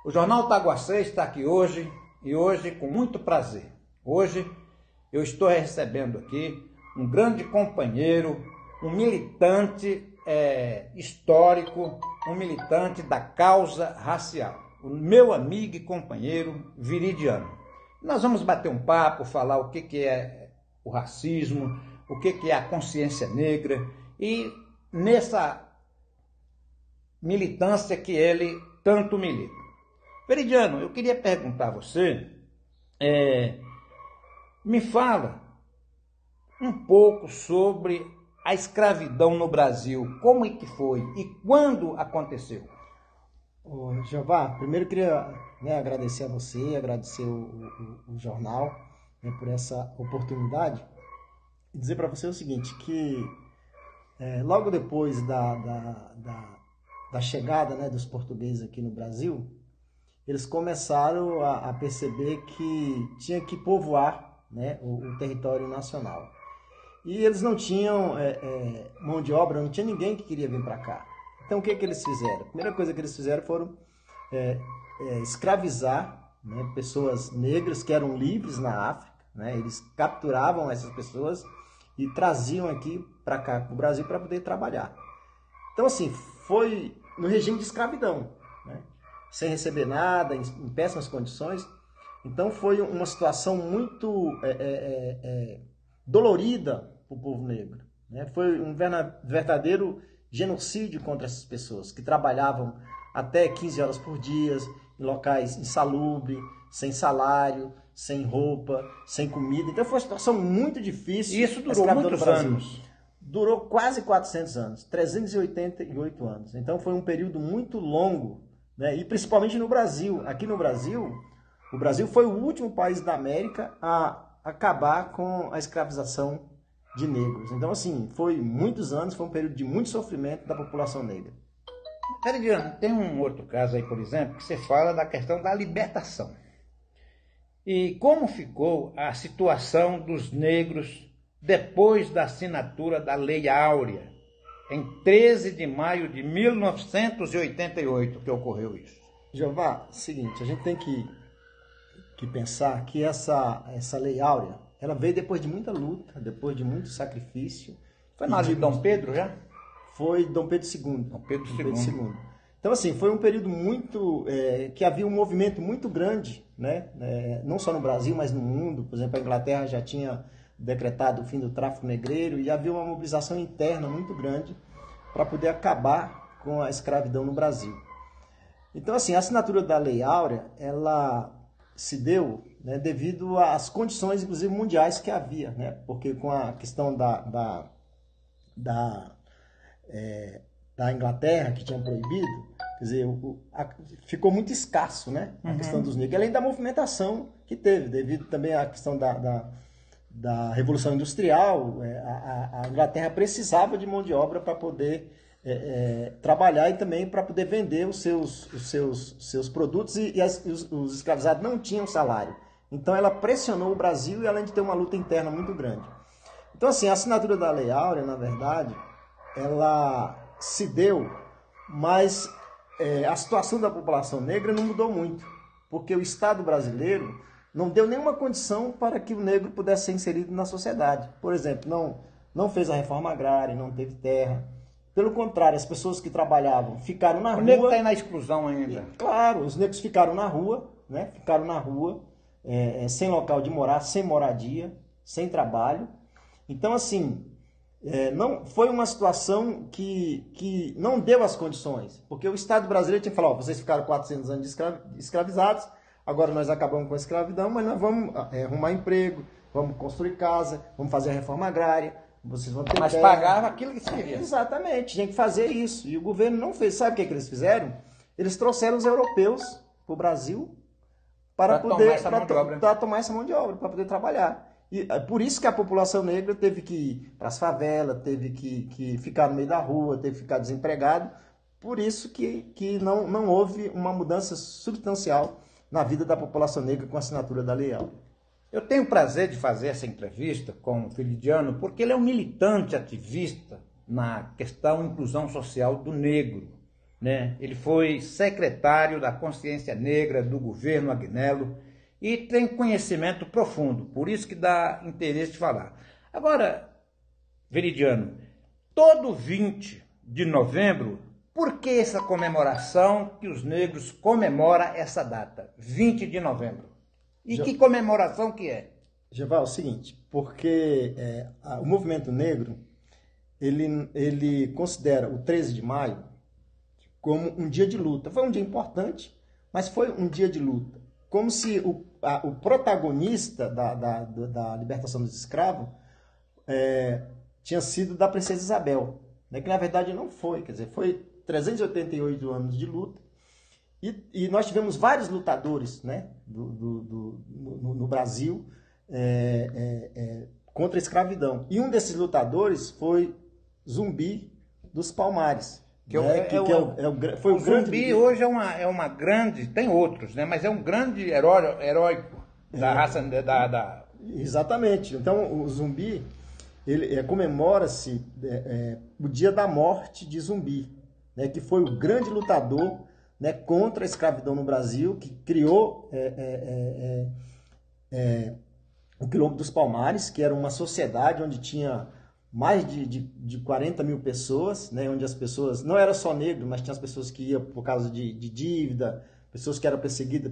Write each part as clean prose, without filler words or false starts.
O Jornal Taguacê está aqui hoje e hoje com muito prazer. Hoje eu estou recebendo aqui um grande companheiro, um militante histórico, um militante da causa racial, o meu amigo e companheiro Viridiano. Nós vamos bater um papo, falar o que é o racismo, o que é a consciência negra e nessa militância que ele tanto milita. Viridiano, eu queria perguntar a você, me fala um pouco sobre a escravidão no Brasil, como é que foi e quando aconteceu? Ô, Jeová, primeiro eu queria agradecer a você, agradecer o jornal por essa oportunidade e dizer para você o seguinte, que logo depois da chegada dos portugueses aqui no Brasil, eles começaram a perceber que tinha que povoar o território nacional. E eles não tinham mão de obra, não tinha ninguém que queria vir para cá. Então o que eles fizeram? A primeira coisa que eles fizeram foram escravizar pessoas negras que eram livres na África. Eles capturavam essas pessoas e traziam aqui para cá, para o Brasil, para poder trabalhar. Então assim, foi no regime de escravidão, sem receber nada, em péssimas condições. Então foi uma situação muito dolorida para o povo negro. Foi um verdadeiro genocídio contra essas pessoas que trabalhavam até 15 horas por dia, em locais insalubres, sem salário, sem roupa, sem comida. Então foi uma situação muito difícil. E isso durou muitos anos. Durou quase 400 anos, 388 anos. Então foi um período muito longo, e principalmente no Brasil. Aqui no Brasil, o Brasil foi o último país da América a acabar com a escravização de negros. Então, assim, foi muitos anos, foi um período de muito sofrimento da população negra. Viridiano, tem um outro caso aí, por exemplo, que você fala da questão da libertação. E como ficou a situação dos negros depois da assinatura da Lei Áurea, em 13 de maio de 1988, que ocorreu isso? Jeová, seguinte, a gente tem que pensar que essa Lei Áurea, ela veio depois de muita luta, depois de muito sacrifício. Foi na de Dom Pedro já? Foi Dom Pedro II. Dom Pedro II. Então, assim, foi um período muito... que havia um movimento muito grande, não só no Brasil, mas no mundo. Por exemplo, a Inglaterra já tinha decretado o fim do tráfico negreiro e havia uma mobilização interna muito grande para poder acabar com a escravidão no Brasil. Então, assim, a assinatura da Lei Áurea, ela se deu devido às condições, inclusive, mundiais que havia, porque com a questão da Inglaterra, que tinha proibido, quer dizer, ficou muito escasso, a questão dos negros, além da movimentação que teve, devido também à questão da Revolução Industrial. A Inglaterra precisava de mão de obra para poder trabalhar e também para poder vender os seus produtos, e os escravizados não tinham salário. Então ela pressionou o Brasil, e além de ter uma luta interna muito grande. Então, assim, a assinatura da Lei Áurea, na verdade, ela se deu, mas a situação da população negra não mudou muito, porque o Estado brasileiro não deu nenhuma condição para que o negro pudesse ser inserido na sociedade. Por exemplo, não fez a reforma agrária, não teve terra. Pelo contrário, as pessoas que trabalhavam ficaram na rua. O negro está aí na exclusão ainda. Claro, os negros ficaram na rua, sem local de morar, sem moradia, sem trabalho. Então, assim, não foi uma situação que não deu as condições, porque o Estado brasileiro tinha que falar: vocês ficaram 400 anos escravizados, agora nós acabamos com a escravidão, mas nós vamos arrumar emprego, vamos construir casa, vamos fazer a reforma agrária, vocês vão ter Mas terra. pagava aquilo que se queria. Exatamente, tinha que fazer isso. E o governo não fez. Sabe o que eles fizeram? Eles trouxeram os europeus para o Brasil para poder tomar essa mão de obra, para poder trabalhar. E por isso que a população negra teve que ir para as favelas, teve que ficar no meio da rua, teve que ficar desempregado. Por isso que não houve uma mudança substancial na vida da população negra com a assinatura da Lei Áurea. Eu tenho o prazer de fazer essa entrevista com o Viridiano porque ele é um militante ativista na questão inclusão social do negro. né? Ele foi secretário da Consciência Negra do governo Agnello e tem conhecimento profundo, por isso que dá interesse de falar. Agora, Veridiano, todo 20 de novembro, por que essa comemoração que os negros comemoram essa data, 20 de novembro? E que comemoração que é? Jeval, é o seguinte, porque o movimento negro, ele considera o 13 de maio como um dia de luta. Foi um dia importante, mas foi um dia de luta. Como se o protagonista da libertação dos escravos tinha sido da princesa Isabel, né? Que na verdade não foi, quer dizer, foi 388 anos de luta, e nós tivemos vários lutadores, né, no Brasil contra a escravidão. E um desses lutadores foi Zumbi dos Palmares. O Zumbi hoje é uma grande, tem outros, né, mas é um grande heróico da raça Exatamente. Então o Zumbi, ele comemora-se o dia da morte de Zumbi, né, que foi o grande lutador, né, contra a escravidão no Brasil, que criou o Quilombo dos Palmares, que era uma sociedade onde tinha mais de 40 mil pessoas, né, onde as pessoas, não era só negro, mas tinha as pessoas que iam por causa de dívida, pessoas que eram perseguidas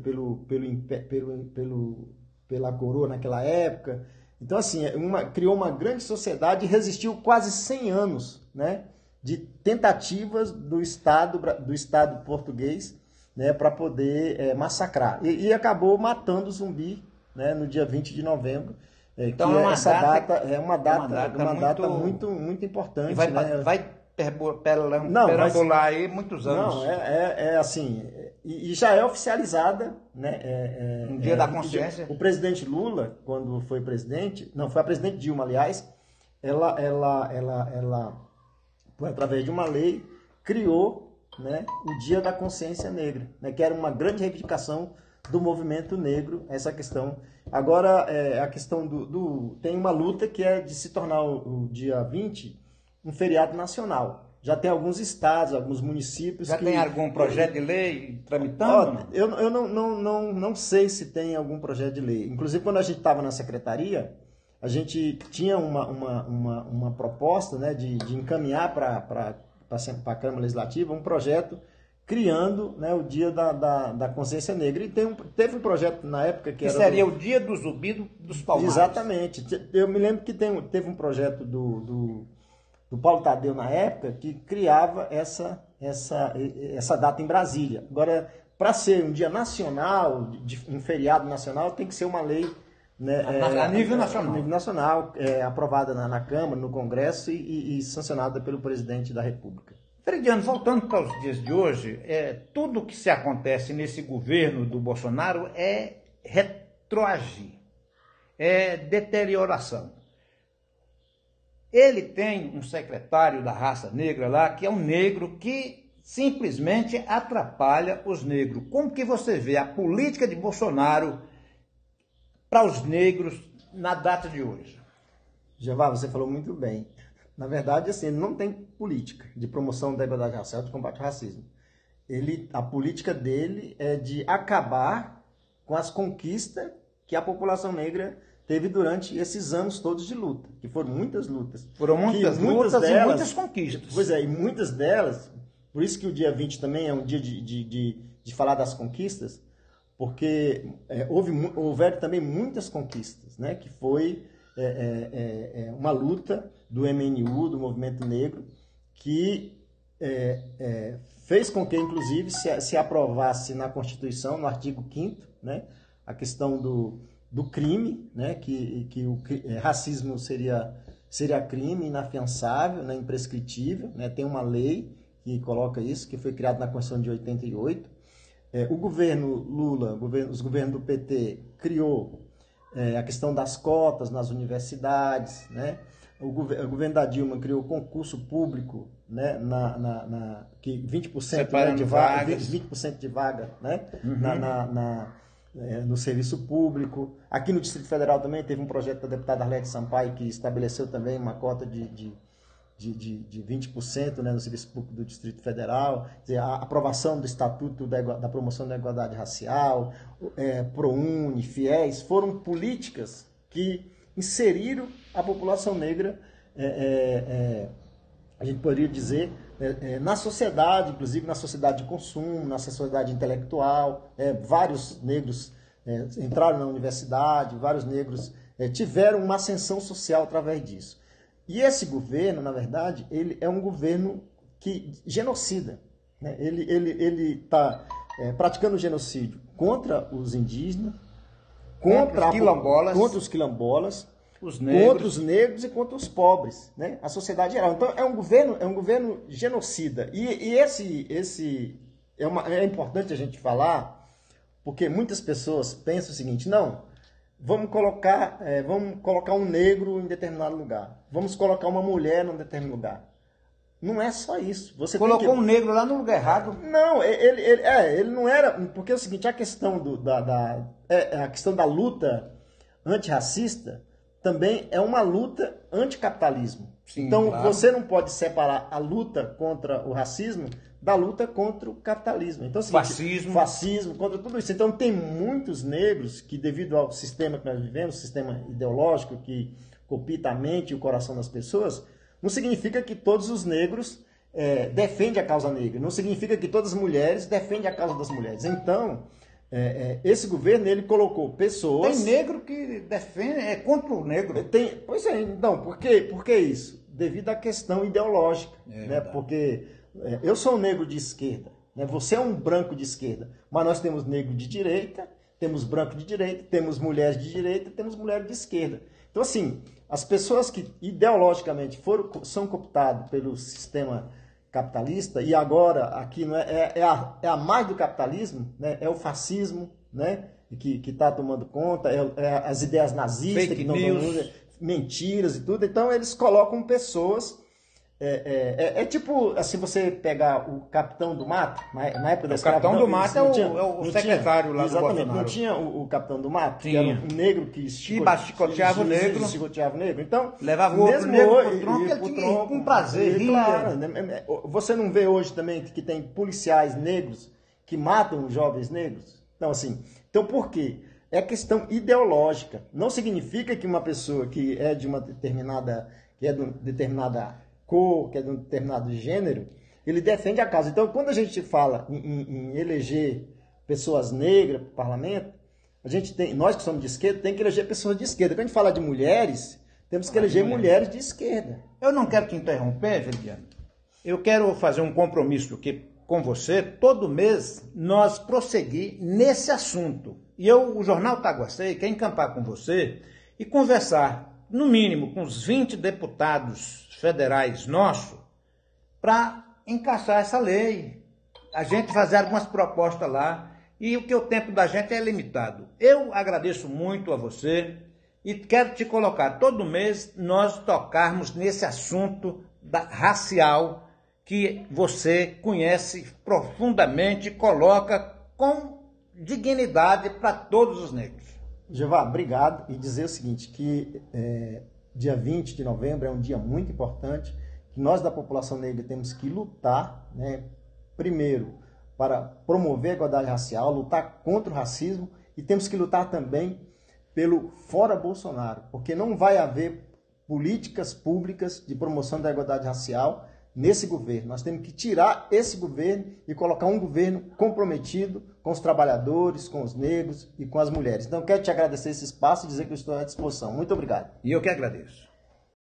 pela coroa naquela época. Então, assim, criou uma grande sociedade e resistiu quase 100 anos, né, de tentativas do Estado português, né, para poder massacrar. E acabou matando o Zumbi, né, no dia 20 de novembro. Então, é uma data muito importante. E vai perambular aí muitos anos. Não, assim, e já é oficializada, né? Um dia da consciência. O presidente Lula, quando foi presidente, não, foi a presidente Dilma, aliás, ela através de uma lei, criou, né, o Dia da Consciência Negra, né, que era uma grande reivindicação do movimento negro, essa questão. Agora, a questão tem uma luta que é de se tornar o dia 20 um feriado nacional. Já tem alguns estados, alguns municípios Já tem algum projeto de lei tramitando? Eu não sei se tem algum projeto de lei. Inclusive, quando a gente estava na secretaria, a gente tinha uma proposta, né, de encaminhar para a Câmara Legislativa um projeto criando, né, o Dia da Consciência Negra. E teve um projeto na época que era... seria o Dia do Zumbi dos Palmares. Exatamente. Eu me lembro que teve um projeto do Paulo Tadeu na época que criava essa data em Brasília. Agora, para ser um dia nacional, um feriado nacional, tem que ser uma lei, né, a nível nacional. A nível nacional, aprovada na Câmara, no Congresso e sancionada pelo presidente da República. Veridiano, voltando para os dias de hoje, tudo que se acontece nesse governo do Bolsonaro é retroagir, é deterioração. Ele tem um secretário da raça negra lá, que é um negro que simplesmente atrapalha os negros. Como que você vê a política de Bolsonaro para os negros na data de hoje? Jeová, você falou muito bem. Na verdade, assim, ele não tem política de promoção da igualdade racial, de combate ao racismo. A política dele é de acabar com as conquistas que a população negra teve durante esses anos todos de luta, que foram muitas lutas. Foram muitas lutas e muitas conquistas. Pois é, e muitas delas, por isso que o dia 20 também é um dia de falar das conquistas, porque houveram também muitas conquistas, né, que foi uma luta do MNU, do Movimento Negro, que fez com que, inclusive, se aprovasse na Constituição, no artigo 5º, né, a questão do crime, né, que o racismo seria crime inafiançável, né, imprescritível, né, tem uma lei que coloca isso, que foi criada na Constituição de 88. O governo Lula, os governos do PT, criou a questão das cotas nas universidades, né? O governo da Dilma criou concurso público, né, que 20%, né, de vaga, 20% de vaga, né, no serviço público. Aqui no Distrito Federal também teve um projeto da deputada Arlete Sampaio que estabeleceu também uma cota de de 20%, né, no Serviço Público do Distrito Federal, quer dizer, a aprovação do Estatuto da Promoção da Igualdade Racial, ProUni, FIES, foram políticas que inseriram a população negra, a gente poderia dizer, na sociedade, inclusive na sociedade de consumo, na sociedade intelectual. Vários negros entraram na universidade, vários negros tiveram uma ascensão social através disso. E esse governo, na verdade, ele é um governo genocida, né? Ele está praticando genocídio contra os indígenas, contra os quilombolas, contra os negros e contra os pobres, né? A sociedade geral. Então é um governo genocida. E é importante a gente falar, porque muitas pessoas pensam o seguinte: não, vamos colocar um negro em determinado lugar, vamos colocar uma mulher em determinado lugar. Não é só isso. Você colocou um negro lá no lugar errado. Não, ele não era, porque é o seguinte: a questão a questão da luta antirracista também é uma luta anticapitalismo. Sim, então, claro, você não pode separar a luta contra o racismo da luta contra o capitalismo. Então, assim, fascismo, contra tudo isso. Então, tem muitos negros que, devido ao sistema que nós vivemos, sistema ideológico que copita a mente e o coração das pessoas, não significa que todos os negros defendem a causa negra. Não significa que todas as mulheres defendem a causa das mulheres. Então, esse governo, ele colocou pessoas... Tem negro que defende, contra o negro. Pois é, então, por que isso? Devido à questão ideológica, né? Porque eu sou um negro de esquerda, né? Você é um branco de esquerda, mas nós temos negro de direita, temos branco de direita, temos mulheres de direita, temos mulheres de esquerda. Então, assim, as pessoas que ideologicamente são cooptadas pelo sistema capitalista, e agora aqui não é a mais do capitalismo, né? É o fascismo, né? que está tomando conta, as ideias nazistas, fake news, mentiras e tudo. Então eles colocam pessoas, tipo assim, você pegar o Capitão do Mato, na época da escravidão. O Capitão do Mato é o secretário lá do Bolsonaro. Exatamente, não tinha o Capitão do Mato, tinha. Que era um negro que chicoteava o negro. Então, levava o outro negro pro tronco, com prazer, ria. Claro, você não vê hoje também que tem policiais negros que matam os jovens negros? Então, por quê? É questão ideológica. Não significa que uma pessoa que é de uma determinada cor, que é de um determinado gênero, ele defende a causa. Então, quando a gente fala em eleger pessoas negras para o parlamento, nós que somos de esquerda, tem que eleger pessoas de esquerda. Quando a gente fala de mulheres, temos que eleger mulheres de esquerda. Eu não quero te interromper, Veridiano. Eu quero fazer um compromisso aqui com você. Todo mês nós prosseguir nesse assunto. E o Jornal Taguacei quer encampar com você e conversar, no mínimo, com os 20 deputados federais nossos, para encaixar essa lei. A gente fazer algumas propostas lá, e o tempo da gente é limitado. Eu agradeço muito a você e quero te colocar, todo mês, nós tocarmos nesse assunto racial que você conhece profundamente e coloca com dignidade para todos os negros. Jeová, obrigado. E dizer o seguinte, que dia 20 de novembro é um dia muito importante, que nós da população negra temos que lutar, né, primeiro, para promover a igualdade racial, lutar contra o racismo, e temos que lutar também pelo fora Bolsonaro, porque não vai haver políticas públicas de promoção da igualdade racial nesse governo. Nós temos que tirar esse governo e colocar um governo comprometido com os trabalhadores, com os negros e com as mulheres. Então, eu quero te agradecer esse espaço e dizer que eu estou à disposição. Muito obrigado. E eu que agradeço.